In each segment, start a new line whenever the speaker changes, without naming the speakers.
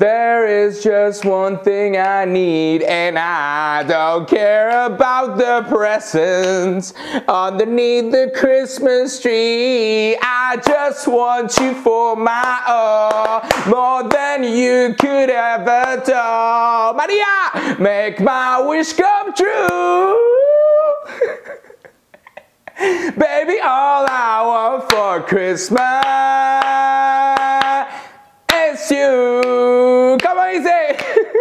There is just one thing I need, and I don't care about the presents underneath the Christmas tree. I just want you for my all, more than you could ever do. Maria, make my wish come true. Baby, all I want for Christmas is you. ¿Cómo dice?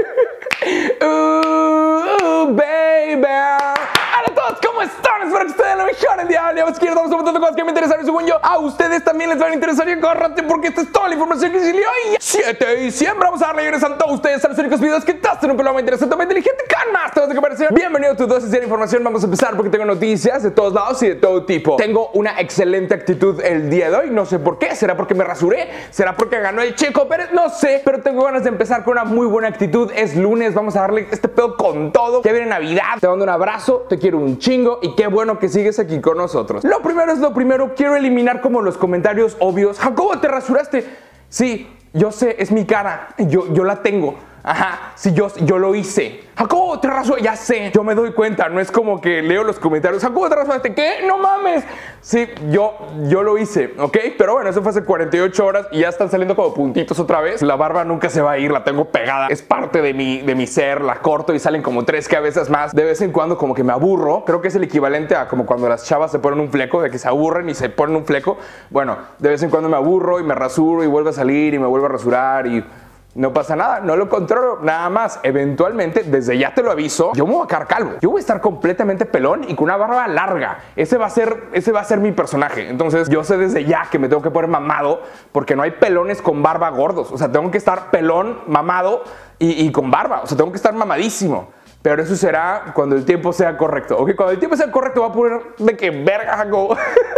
Baby. Hola a todos, ¿cómo están? Espero que estén lo mejor el día de hoy. Vamos a un montón de cosas que me interesan y según yo, a ustedes también les van a interesar y agárrate porque esta es toda la información que salió hoy. 7 de diciembre vamos a darle regresando a todos ustedes a los únicos videos que te hacen un programa interesante, inteligente, con más temas de comparación. Bienvenido a tu dosis de información. Vamos a empezar porque tengo noticias de todos lados y de todo tipo. Tengo una excelente actitud el día de hoy, no sé por qué. ¿Será porque me rasuré? ¿Será porque ganó el Checo Pérez? No sé, pero tengo ganas de empezar con una muy buena actitud. Es lunes, vamos a darle este pedo con todo. Ya viene Navidad, te mando un abrazo, te quiero un chingo y qué bueno que sigues aquí con nosotros. Lo primero es lo primero, quiero eliminar como los comentarios obvios. Jacobo, ¿te rasuraste? Sí, yo sé, es mi cara, yo la tengo. Ajá, sí, yo lo hice. Jacobo, te rasó, ya sé, yo me doy cuenta, no es como que leo los comentarios. Jacobo, te rasuraste, ¿qué? No mames. Sí, yo lo hice, ¿ok? Pero bueno, eso fue hace 48 horas y ya están saliendo como puntitos otra vez. La barba nunca se va a ir, la tengo pegada. Es parte de mi ser, la corto y salen como 3 cabezas más. De vez en cuando como que me aburro. Creo que es el equivalente a como cuando las chavas se ponen un fleco, de que se aburren y se ponen un fleco. Bueno, de vez en cuando me aburro y me rasuro y vuelvo a salir y me vuelvo a rasurar y... no pasa nada, no lo controlo, nada más. Eventualmente, desde ya te lo aviso, yo me voy a quedar calvo. Yo voy a estar completamente pelón y con una barba larga. Ese va a ser mi personaje. Entonces, yo sé desde ya que me tengo que poner mamado porque no hay pelones con barba gordos. O sea, tengo que estar pelón, mamado y con barba. O sea, tengo que estar mamadísimo. Pero eso será cuando el tiempo sea correcto. Ok, cuando el tiempo sea correcto, va a poner de que verga, Jacobo.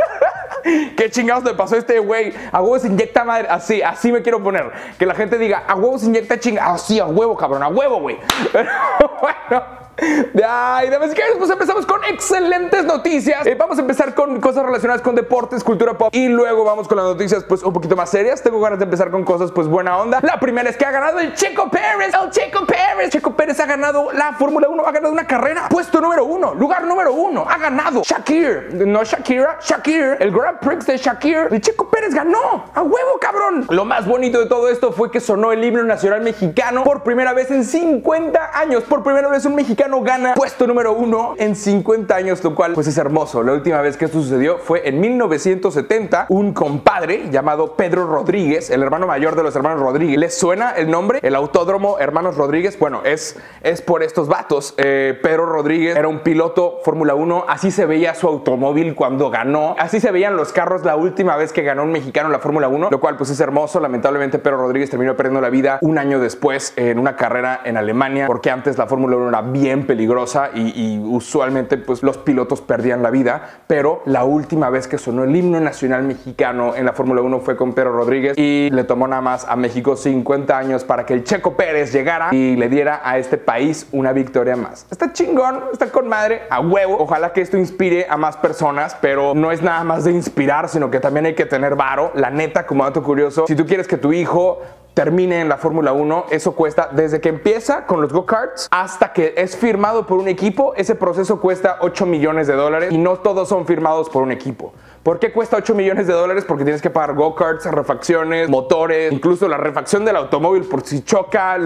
¿Qué chingados le pasó a este güey? A huevo se inyecta madre. Así me quiero poner. Que la gente diga, a huevo se inyecta chinga. Así, a huevo, cabrón, a huevo, güey. Pero bueno. Ay, damas y caballeros, pues empezamos con excelentes noticias. Vamos a empezar con cosas relacionadas con deportes, cultura pop y luego vamos con las noticias pues un poquito más serias. Tengo ganas de empezar con cosas pues buena onda. La primera es que ha ganado el Checo Pérez. El Checo Pérez. Checo Pérez ha ganado la Fórmula 1, ha ganado una carrera. Puesto número 1, lugar número 1. Ha ganado Shakir, no Shakira, Shakir, el Grand Prix de Shakir. El Checo Pérez ganó. A huevo, cabrón. Lo más bonito de todo esto fue que sonó el himno nacional mexicano por primera vez en 50 años. Por primera vez un mexicano gana puesto número 1 en 50 años, lo cual pues es hermoso. La última vez que esto sucedió fue en 1970. Un compadre llamado Pedro Rodríguez, el hermano mayor de los hermanos Rodríguez. ¿Les suena el nombre? El Autódromo Hermanos Rodríguez. Bueno, es por estos vatos. Pedro Rodríguez era un piloto Fórmula 1. Así se veía su automóvil cuando ganó. Así se veían los carros la última vez que ganó un mexicano en la Fórmula 1, lo cual pues es hermoso. Lamentablemente Pedro Rodríguez terminó perdiendo la vida un año después en una carrera en Alemania, porque antes la Fórmula 1 era bien peligrosa y usualmente pues los pilotos perdían la vida. Pero la última vez que sonó el himno nacional mexicano en la Fórmula 1 fue con Pedro Rodríguez y le tomó nada más a México 50 años para que el Checo Pérez llegara y le diera a este país una victoria más. Está chingón, está con madre, a huevo. Ojalá que esto inspire a más personas, pero no es nada más de inspirar, sino que también hay que tener varo. La neta, como dato curioso, si tú quieres que tu hijo termine en la Fórmula 1, eso cuesta desde que empieza con los go-karts hasta que es firmado por un equipo. Ese proceso cuesta $8 millones y no todos son firmados por un equipo. ¿Por qué cuesta $8 millones? Porque tienes que pagar go-karts, refacciones, motores, incluso la refacción del automóvil por si choca,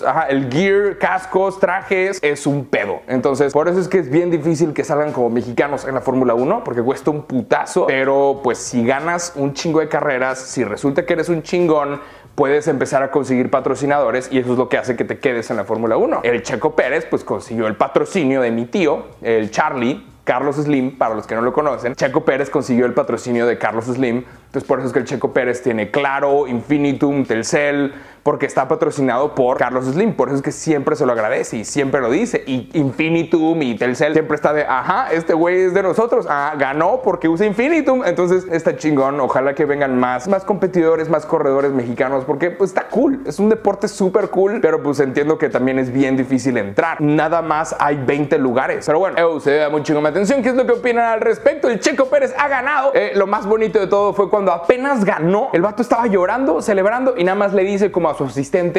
el gear, cascos, trajes, es un pedo. Entonces, por eso es que es bien difícil que salgan como mexicanos en la Fórmula 1, porque cuesta un putazo. Pero pues si ganas un chingo de carreras, si resulta que eres un chingón, puedes empezar a conseguir patrocinadores y eso es lo que hace que te quedes en la Fórmula 1. El Checo Pérez pues consiguió el patrocinio de mi tío, el Charlie, Carlos Slim, para los que no lo conocen. Checo Pérez consiguió el patrocinio de Carlos Slim. Entonces por eso es que el Checo Pérez tiene Claro, Infinitum, Telcel, porque está patrocinado por Carlos Slim. Por eso es que siempre se lo agradece y siempre lo dice. Y Infinitum y Telcel siempre está de, ajá, este güey es de nosotros. Ah, ganó porque usa Infinitum. Entonces está chingón. Ojalá que vengan más competidores, más corredores mexicanos, porque pues está cool. Es un deporte súper cool, pero pues entiendo que también es bien difícil entrar. Nada más hay 20 lugares. Pero bueno, se da muy chingón mi atención. ¿Qué es lo que opinan al respecto? El Checo Pérez ha ganado. Lo más bonito de todo fue cuando apenas ganó, el vato estaba llorando, celebrando y nada más le dice como a su asistente,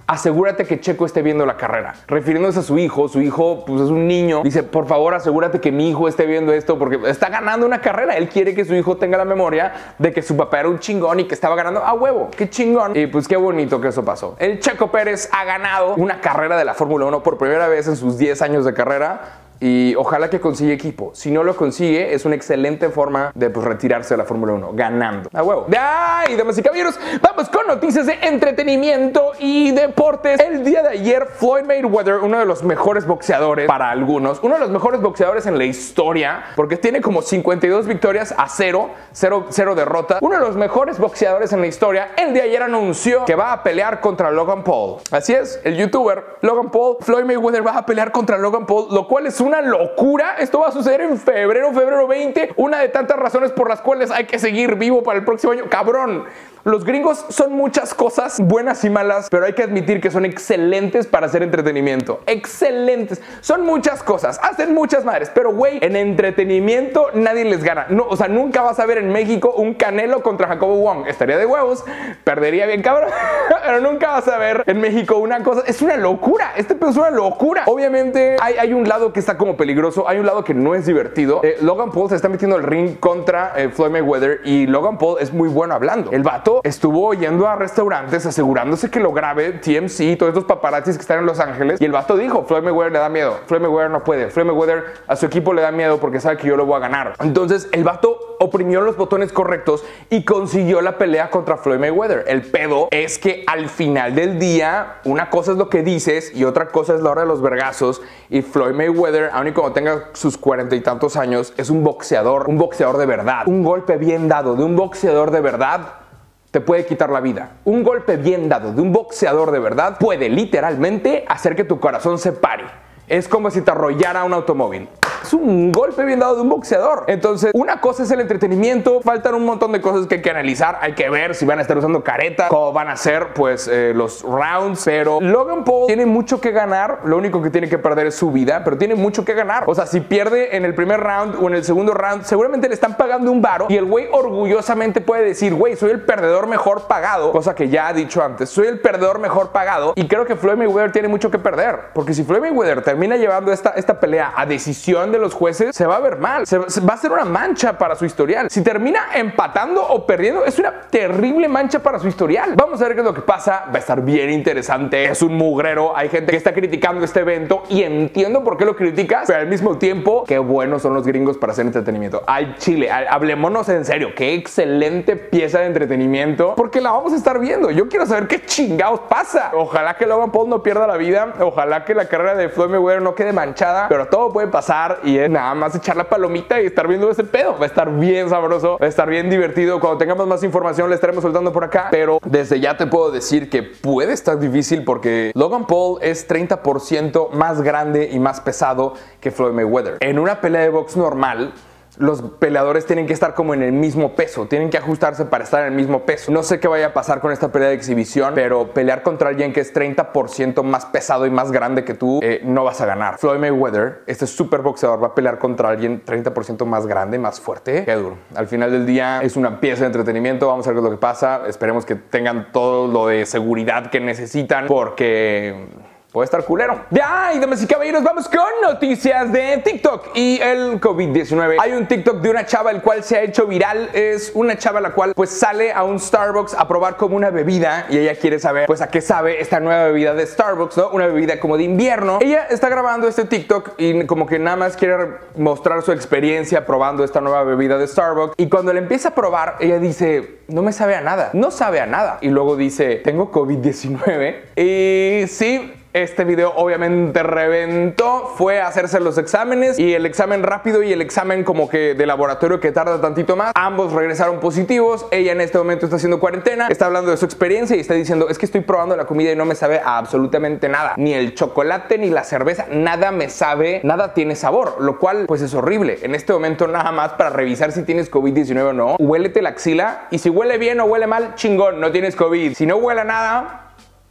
asegúrate que Checo esté viendo la carrera. Refiriéndose a su hijo pues es un niño, dice, por favor asegúrate que mi hijo esté viendo esto porque está ganando una carrera. Él quiere que su hijo tenga la memoria de que su papá era un chingón y que estaba ganando a huevo. ¡Qué chingón! Y pues qué bonito que eso pasó. El Checo Pérez ha ganado una carrera de la Fórmula 1 por primera vez en sus 10 años de carrera. Y ojalá que consiga equipo. Si no lo consigue, es una excelente forma de pues, retirarse de la Fórmula 1, ganando. ¡A huevo! ¡Ay, damas y caballeros! Vamos con noticias de entretenimiento y deportes. El día de ayer, Floyd Mayweather, uno de los mejores boxeadores para algunos, uno de los mejores boxeadores en la historia, porque tiene como 52 victorias a 0 derrotas. Uno de los mejores boxeadores en la historia, el de ayer anunció que va a pelear contra Logan Paul. Así es, el youtuber Logan Paul, Floyd Mayweather va a pelear contra Logan Paul, lo cual es una locura. Esto va a suceder en febrero 20, una de tantas razones por las cuales hay que seguir vivo para el próximo año. Cabrón, los gringos son muchas cosas buenas y malas, pero hay que admitir que son excelentes para hacer entretenimiento. Excelentes, son muchas cosas, hacen muchas madres, pero güey, en entretenimiento nadie les gana. No, o sea, nunca vas a ver en México un Canelo contra Jacobo Wong. Estaría de huevos, perdería bien cabrón, pero nunca vas a ver en México una cosa. Es una locura, este pedo es una locura. Obviamente hay un lado que está como peligroso, hay un lado que no es divertido. Logan Paul se está metiendo al ring contra Floyd Mayweather y Logan Paul es muy bueno hablando. El vato estuvo yendo a restaurantes asegurándose que lo grabe TMZ, todos estos paparazzis que están en Los Ángeles, y el vato dijo, Floyd Mayweather le da miedo, Floyd Mayweather no puede, Floyd Mayweather a su equipo le da miedo porque sabe que yo lo voy a ganar. Entonces el vato oprimió los botones correctos y consiguió la pelea contra Floyd Mayweather. El pedo es que al final del día, una cosa es lo que dices y otra cosa es la hora de los vergazos, y Floyd Mayweather, aun y cuando tenga sus 40 y tantos años, es un boxeador de verdad. Un golpe bien dado de un boxeador de verdad te puede quitar la vida. Un golpe bien dado de un boxeador de verdad puede literalmente hacer que tu corazón se pare. Es como si te arrollara un automóvil. Es un golpe bien dado de un boxeador. Entonces, una cosa es el entretenimiento. Faltan un montón de cosas que hay que analizar. Hay que ver si van a estar usando careta, cómo van a ser pues los rounds. Pero Logan Paul tiene mucho que ganar. Lo único que tiene que perder es su vida, pero tiene mucho que ganar. O sea, si pierde en el primer round o en el segundo round, seguramente le están pagando un varo y el güey orgullosamente puede decir, güey, soy el perdedor mejor pagado, cosa que ya ha dicho antes, soy el perdedor mejor pagado. Y creo que Floyd Mayweather tiene mucho que perder, porque si Floyd Mayweather termina llevando esta pelea a decisión de los jueces, se va a ver mal, va a ser una mancha para su historial. Si termina empatando o perdiendo, es una terrible mancha para su historial. Vamos a ver qué es lo que pasa, va a estar bien interesante. Es un mugrero, hay gente que está criticando este evento y entiendo por qué lo criticas, pero al mismo tiempo, qué buenos son los gringos para hacer entretenimiento. Al chile, hablémonos en serio, qué excelente pieza de entretenimiento, porque la vamos a estar viendo. Yo quiero saber qué chingados pasa. Ojalá que Logan Paul no pierda la vida, ojalá que la carrera de Floyd Mayweather no quede manchada, pero todo puede pasar y es nada más echar la palomita y estar viendo ese pedo. Va a estar bien sabroso, va a estar bien divertido. Cuando tengamos más información le estaremos soltando por acá, pero desde ya te puedo decir que puede estar difícil porque Logan Paul es 30% más grande y más pesado que Floyd Mayweather. En una pelea de box normal, los peleadores tienen que estar como en el mismo peso, tienen que ajustarse para estar en el mismo peso. No sé qué vaya a pasar con esta pelea de exhibición, pero pelear contra alguien que es 30% más pesado y más grande que tú, no vas a ganar. Floyd Mayweather, este super boxeador, va a pelear contra alguien 30% más grande, más fuerte. Qué duro. Al final del día es una pieza de entretenimiento, vamos a ver qué es lo que pasa. Esperemos que tengan todo lo de seguridad que necesitan porque puede estar culero. Ya, y damas y caballeros, vamos con noticias de TikTok y el COVID-19. Hay un TikTok de una chava el cual se ha hecho viral. Es una chava la cual pues sale a un Starbucks a probar como una bebida y ella quiere saber pues a qué sabe esta nueva bebida de Starbucks, ¿no? Una bebida como de invierno. Ella está grabando este TikTok y como que nada más quiere mostrar su experiencia probando esta nueva bebida de Starbucks. Y cuando la empieza a probar, ella dice, no me sabe a nada, no sabe a nada. Y luego dice, tengo COVID-19. Y sí, este video obviamente reventó, fue a hacerse los exámenes y el examen rápido y el examen como que de laboratorio que tarda tantito más. Ambos regresaron positivos. Ella en este momento está haciendo cuarentena, está hablando de su experiencia y está diciendo, es que estoy probando la comida y no me sabe a absolutamente nada. Ni el chocolate ni la cerveza, nada me sabe, nada tiene sabor, lo cual pues es horrible. En este momento nada más para revisar si tienes COVID-19 o no, huélete la axila y si huele bien o huele mal, chingón, no tienes COVID. Si no huele a nada,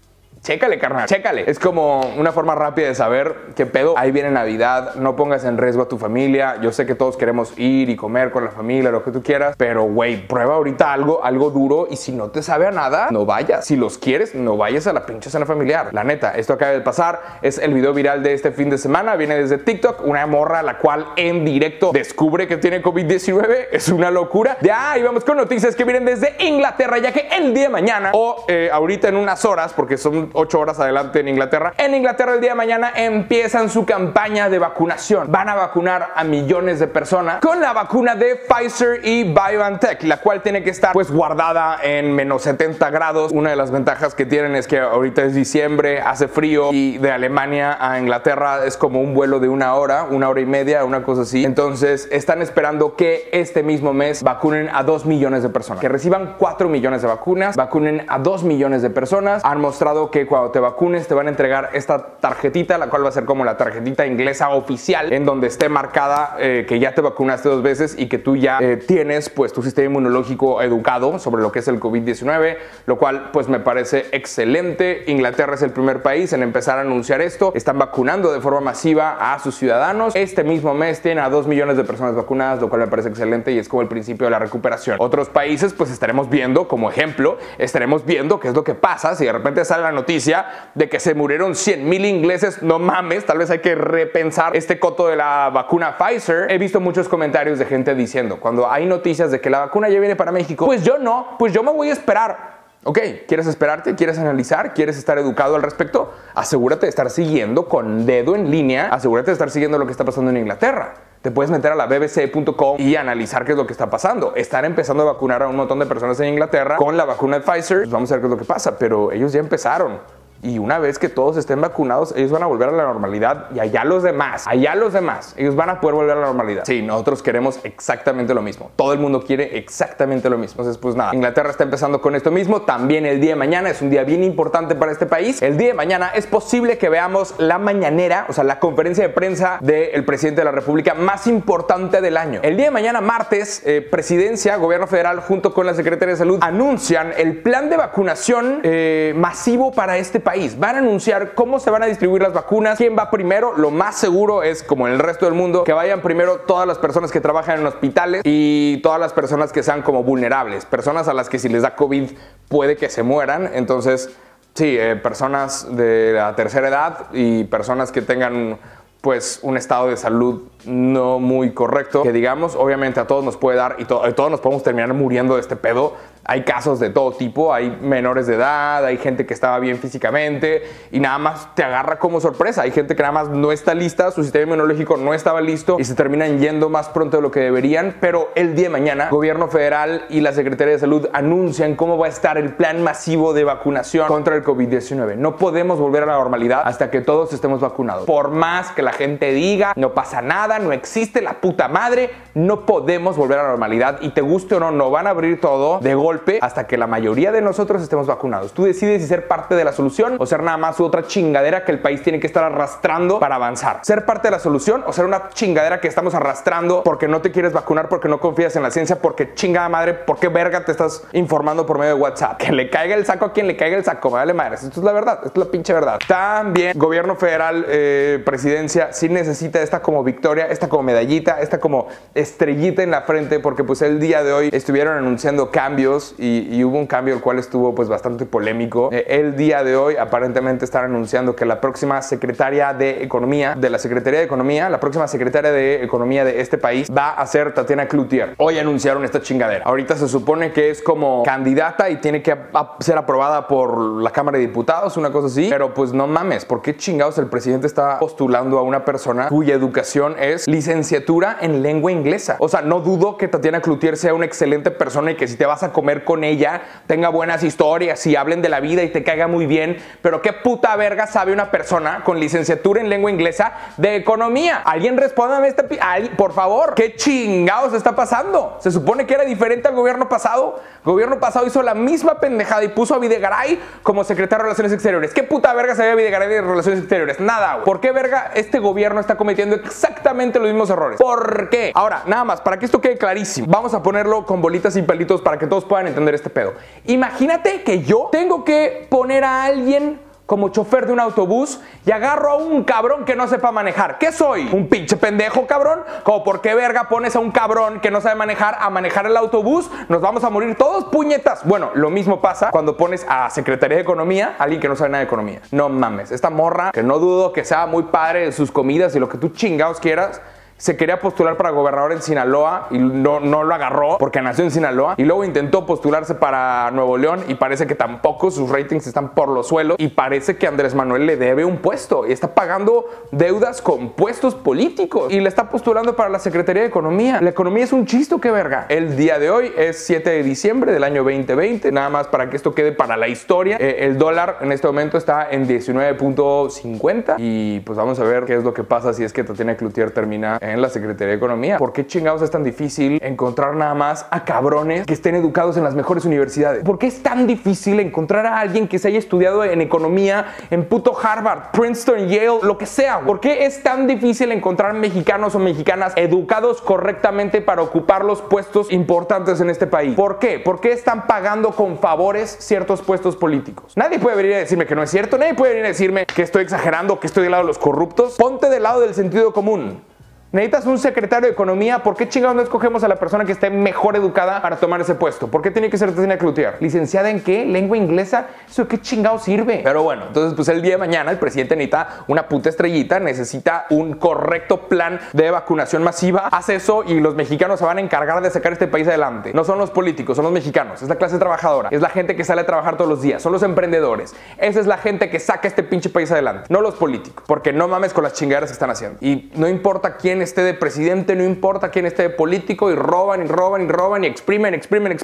Chécale, carnal, chécale. Es como una forma rápida de saber qué pedo. Ahí viene Navidad, no pongas en riesgo a tu familia. Yo sé que todos queremos ir y comer con la familia, lo que tú quieras, pero güey, prueba ahorita algo duro y si no te sabe a nada, no vayas. Si los quieres, no vayas a la pinche cena familiar. La neta, esto acaba de pasar, es el video viral de este fin de semana, viene desde TikTok, una morra la cual en directo descubre que tiene COVID-19, es una locura. Ya, y vamos con noticias que vienen desde Inglaterra, ya que el día de mañana, o ahorita en unas horas, porque son 8 horas adelante en Inglaterra el día de mañana empiezan su campaña de vacunación. Van a vacunar a millones de personas con la vacuna de Pfizer y BioNTech, la cual tiene que estar pues guardada en menos 70 grados. Una de las ventajas que tienen es que ahorita es diciembre, hace frío y de Alemania a Inglaterra es como un vuelo de una hora y media, una cosa así. Entonces están esperando que este mismo mes vacunen a 2 millones de personas, que reciban 4 millones de vacunas, vacunen a 2 millones de personas. Han mostrado que cuando te vacunes te van a entregar esta tarjetita, la cual va a ser como la tarjetita inglesa oficial, en donde esté marcada que ya te vacunaste 2 veces y que tú ya tienes pues tu sistema inmunológico educado sobre lo que es el COVID-19, lo cual pues me parece excelente. Inglaterra es el primer país en empezar a anunciar esto. Están vacunando de forma masiva a sus ciudadanos. Este mismo mes tiene a 2 millones de personas vacunadas, lo cual me parece excelente y es como el principio de la recuperación. Otros países pues estaremos viendo, como ejemplo, estaremos viendo qué es lo que pasa si de repente sale la noticia de que se murieron 100,000 ingleses. No mames, tal vez hay que repensar este coto de la vacuna Pfizer. He visto muchos comentarios de gente diciendo, cuando hay noticias de que la vacuna ya viene para México, pues yo no, pues yo me voy a esperar. Ok, ¿quieres esperarte? ¿Quieres analizar? ¿Quieres estar educado al respecto? Asegúrate de estar siguiendo con dedo en línea, asegúrate de estar siguiendo lo que está pasando en Inglaterra. Te puedes meter a la bbc.com y analizar qué es lo que está pasando. Están empezando a vacunar a un montón de personas en Inglaterra con la vacuna de Pfizer. Pues vamos a ver qué es lo que pasa, pero ellos ya empezaron. Y una vez que todos estén vacunados, ellos van a volver a la normalidad y allá los demás, ellos van a poder volver a la normalidad. Sí, nosotros queremos exactamente lo mismo. Todo el mundo quiere exactamente lo mismo. Entonces, pues nada, Inglaterra está empezando con esto mismo. También el día de mañana es un día bien importante para este país. El día de mañana es posible que veamos la mañanera, o sea, la conferencia de prensa del presidente de la República más importante del año. El día de mañana, martes, Presidencia, Gobierno Federal, junto con la Secretaría de Salud, anuncian el plan de vacunación masivo para este país. Van a anunciar cómo se van a distribuir las vacunas, quién va primero. Lo más seguro es, como en el resto del mundo, que vayan primero todas las personas que trabajan en hospitales y todas las personas que sean como vulnerables, personas a las que si les da COVID puede que se mueran. Entonces, sí, personas de la tercera edad y personas que tengan pues un estado de salud no muy correcto, que digamos, obviamente a todos nos puede dar y todos nos podemos terminar muriendo de este pedo. Hay casos de todo tipo, hay menores de edad, hay gente que estaba bien físicamente y nada más te agarra como sorpresa. Hay gente que nada más no está lista, su sistema inmunológico no estaba listo y se terminan yendo más pronto de lo que deberían. Pero el día de mañana, Gobierno Federal y la Secretaría de Salud anuncian cómo va a estar el plan masivo de vacunación contra el COVID-19. No podemos volver a la normalidad hasta que todos estemos vacunados. Por más que la gente diga, no pasa nada, no existe la puta madre, no podemos volver a la normalidad y te guste o no, no van a abrir todo de golpe hasta que la mayoría de nosotros estemos vacunados. Tú decides si ser parte de la solución o ser nada más otra chingadera que el país tiene que estar arrastrando para avanzar. Ser parte de la solución o ser una chingadera que estamos arrastrando porque no te quieres vacunar, porque no confías en la ciencia, porque chingada madre, ¿por qué verga te estás informando por medio de WhatsApp? Que le caiga el saco a quien le caiga el saco, me vale madres. Esto es la verdad, esto es la pinche verdad. También Gobierno Federal, Presidencia, sí necesita esta como victoria, esta como medallita, esta como estrellita en la frente, porque pues el día de hoy estuvieron anunciando cambios y hubo un cambio el cual estuvo pues bastante polémico. El día de hoy aparentemente están anunciando que la próxima secretaria de Economía, de la Secretaría de Economía, la próxima secretaria de Economía de este país va a ser Tatiana Cloutier. Hoy anunciaron esta chingadera. Ahorita se supone que es como candidata y tiene que ser aprobada por la Cámara de Diputados, una cosa así, pero pues no mames, ¿por qué chingados el presidente está postulando a una persona cuya educación es licenciatura en lengua inglesa? O sea, no dudo que Tatiana Cloutier sea una excelente persona y que si te vas a comer con ella tenga buenas historias y hablen de la vida y te caiga muy bien, pero ¿qué puta verga sabe una persona con licenciatura en lengua inglesa de economía? Alguien respóndame por favor, ¿qué chingados está pasando? Se supone que era diferente al gobierno pasado. El gobierno pasado hizo la misma pendejada y puso a Videgaray como secretario de Relaciones Exteriores. ¿Qué puta verga sabía Videgaray de Relaciones Exteriores? Nada, güey. ¿Por qué verga este gobierno está cometiendo exactamente los mismos errores? ¿Por qué? Ahora, nada más, para que esto quede clarísimo, vamos a ponerlo con bolitas y palitos para que todos puedan entender este pedo. Imagínate que yo tengo que poner a alguien como chofer de un autobús y agarro a un cabrón que no sepa manejar. ¿Qué soy? ¿Un pinche pendejo, cabrón? ¿Como por qué verga pones a un cabrón que no sabe manejar a manejar el autobús? Nos vamos a morir todos, puñetas. Bueno, lo mismo pasa cuando pones a Secretaría de Economía a alguien que no sabe nada de economía. No mames, esta morra, que no dudo que sea muy padre de sus comidas y lo que tú chingados quieras, se quería postular para gobernador en Sinaloa y no lo agarró porque nació en Sinaloa, y luego intentó postularse para Nuevo León y parece que tampoco, sus ratings están por los suelos, y parece que Andrés Manuel le debe un puesto y está pagando deudas con puestos políticos y le está postulando para la Secretaría de Economía. La economía es un chiste, qué verga. El día de hoy es 7 de diciembre del año 2020, nada más para que esto quede para la historia. El dólar en este momento está en 19.50 y pues vamos a ver qué es lo que pasa si es que Tatiana Cloutier termina en la Secretaría de Economía. ¿Por qué chingados es tan difícil encontrar nada más a cabrones que estén educados en las mejores universidades? ¿Por qué es tan difícil encontrar a alguien que se haya estudiado en economía en puto Harvard, Princeton, Yale, lo que sea? ¿Por qué es tan difícil encontrar mexicanos o mexicanas educados correctamente para ocupar los puestos importantes en este país? ¿Por qué? ¿Por qué están pagando con favores ciertos puestos políticos? Nadie puede venir a decirme que no es cierto, nadie puede venir a decirme que estoy exagerando, que estoy del lado de los corruptos. Ponte del lado del sentido común. Necesitas un secretario de Economía. ¿Por qué chingados no escogemos a la persona que esté mejor educada para tomar ese puesto? ¿Por qué tiene que ser Tatiana Cloutier? ¿Licenciada en qué? ¿Lengua inglesa? ¿Eso qué chingados sirve? Pero bueno, entonces pues el día de mañana el presidente necesita una puta estrellita, necesita un correcto plan de vacunación masiva. Hace eso y los mexicanos se van a encargar de sacar este país adelante. No son los políticos, son los mexicanos. Es la clase trabajadora. Es la gente que sale a trabajar todos los días. Son los emprendedores. Esa es la gente que saca este pinche país adelante. No los políticos. Porque no mames con las chingaderas que están haciendo. Y no importa quién esté de presidente, no importa quién esté de político, y roban y roban y roban y exprimen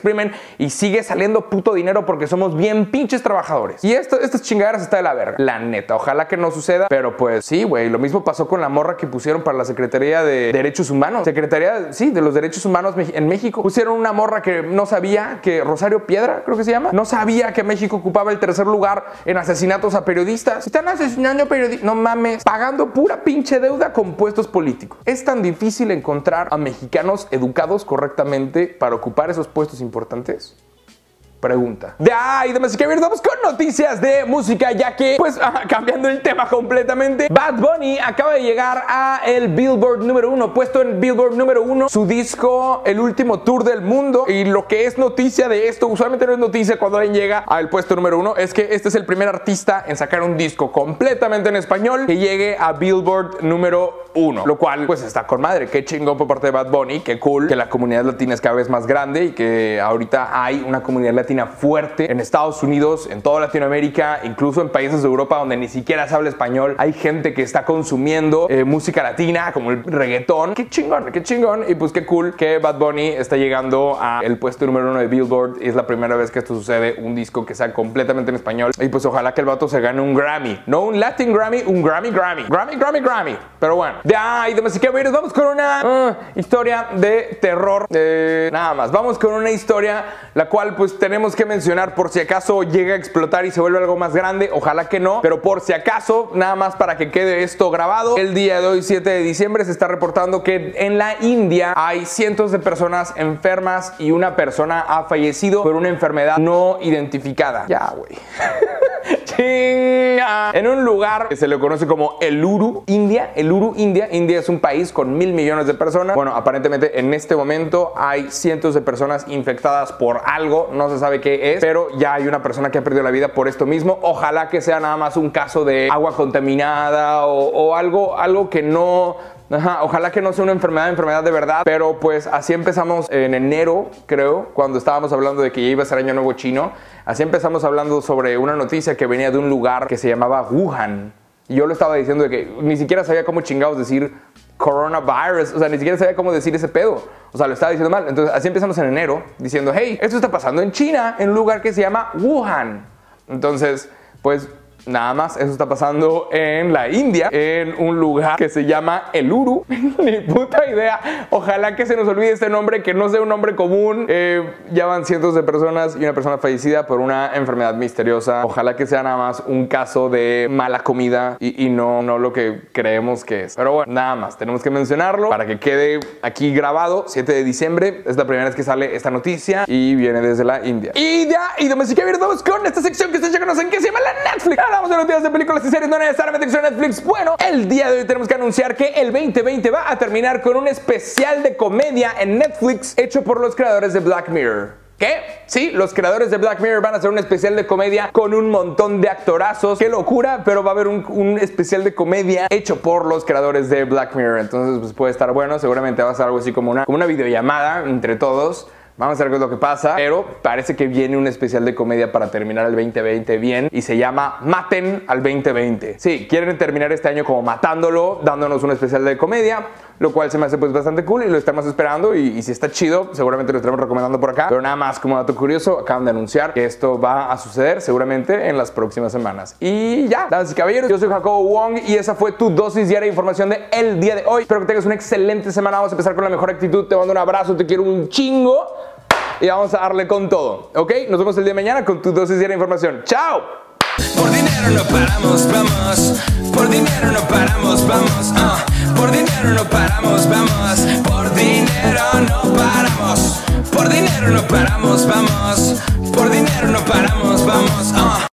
y sigue saliendo puto dinero porque somos bien pinches trabajadores. Y estas chingaderas está de la verga, la neta. Ojalá que no suceda, pero pues sí, güey. Lo mismo pasó con la morra que pusieron para la Secretaría de Derechos Humanos. Secretaría, sí, de los Derechos Humanos en México. Pusieron una morra que no sabía que Rosario Piedra, creo que se llama, no sabía que México ocupaba el tercer lugar en asesinatos a periodistas. Están asesinando periodistas. No mames, pagando pura pinche deuda con puestos políticos. Es tan difícil encontrar a mexicanos educados correctamente para ocupar esos puestos importantes. Pregunta. Damas y caballeros, vamos con noticias de música, ya que, pues, cambiando el tema completamente, Bad Bunny acaba de llegar a el Billboard número 1, puesto en Billboard número 1, su disco, El Último Tour del Mundo. Y lo que es noticia de esto, usualmente no es noticia cuando alguien llega al puesto número 1, es que este es el primer artista en sacar un disco completamente en español que llegue a Billboard número 1, lo cual, pues, está con madre. Qué chingón por parte de Bad Bunny, qué cool que la comunidad latina es cada vez más grande y que ahorita hay una comunidad latina fuerte en Estados Unidos, en toda Latinoamérica, incluso en países de Europa donde ni siquiera se habla español. Hay gente que está consumiendo música latina, como el reggaetón. Qué chingón, qué chingón. Y pues qué cool que Bad Bunny está llegando al puesto número 1 de Billboard. Es la primera vez que esto sucede, un disco que sea completamente en español. Y pues ojalá que el vato se gane un Grammy. No un Latin Grammy, un Grammy. Pero bueno, damas y caballeros, vamos con una historia de terror. Nada más, vamos con una historia la cual pues tenemos que mencionar por si acaso llega a explotar y se vuelve algo más grande. Ojalá que no, pero por si acaso, nada más para que quede esto grabado, el día de hoy, 7 de diciembre, se está reportando que en la India hay cientos de personas enfermas y una persona ha fallecido por una enfermedad no identificada. Ya, güey. Chinga. En un lugar que se le conoce como Eluru, India. Eluru, India. India es un país con 1,000 millones de personas. Bueno, aparentemente en este momento hay cientos de personas infectadas por algo, no se sabe qué es, pero ya hay una persona que ha perdido la vida por esto mismo. Ojalá que sea nada más un caso de agua contaminada o algo que no... ojalá que no sea una enfermedad de verdad, pero pues así empezamos en enero, creo, cuando estábamos hablando de que ya iba a ser Año Nuevo Chino. Así empezamos hablando sobre una noticia que venía de un lugar que se llamaba Wuhan. Y yo lo estaba diciendo de que ni siquiera sabía cómo chingados decir coronavirus, o sea, ni siquiera sabía cómo decir ese pedo. O sea, lo estaba diciendo mal. Entonces así empezamos en enero diciendo, hey, esto está pasando en China, en un lugar que se llama Wuhan. Entonces, pues... nada más, eso está pasando en la India, en un lugar que se llama Eluru. Ni puta idea. Ojalá que se nos olvide este nombre, que no sea un nombre común. Ya van cientos de personas y una persona fallecida por una enfermedad misteriosa. Ojalá que sea nada más un caso de mala comida y no lo que creemos que es. Pero bueno, nada más, tenemos que mencionarlo para que quede aquí grabado. 7 de diciembre, es la primera vez que sale esta noticia y viene desde la India. Y ya, y damas y caballeros, vamos con esta sección que ustedes ya conocen, que se llama la Netflix. Hablamos de noticias de películas y series no necesariamente que son Netflix. Bueno, el día de hoy tenemos que anunciar que el 2020 va a terminar con un especial de comedia en Netflix hecho por los creadores de Black Mirror. ¿Qué? Sí, los creadores de Black Mirror van a hacer un especial de comedia con un montón de actorazos. ¡Qué locura! Pero va a haber un especial de comedia hecho por los creadores de Black Mirror. Entonces pues puede estar bueno. Seguramente va a ser algo así como una videollamada entre todos. Vamos a ver qué es lo que pasa, pero parece que viene un especial de comedia para terminar el 2020 bien y se llama Maten al 2020. Sí, quieren terminar este año como matándolo, dándonos un especial de comedia, lo cual se me hace pues bastante cool y lo estamos esperando y si está chido, seguramente lo estaremos recomendando por acá. Pero nada más como dato curioso, acaban de anunciar que esto va a suceder seguramente en las próximas semanas. Y ya, damas y caballeros, yo soy Jacobo Wong y esa fue tu dosis diaria de información de el día de hoy. Espero que tengas una excelente semana, vamos a empezar con la mejor actitud, te mando un abrazo, te quiero un chingo. Y vamos a darle con todo, ¿ok? Nos vemos el día de mañana con tu dosis diaria de información. ¡Chao!
Por dinero no paramos, vamos. Por dinero no paramos, vamos. Por dinero no paramos, vamos. Por dinero no paramos. Por dinero no paramos, vamos. Por dinero no paramos, vamos.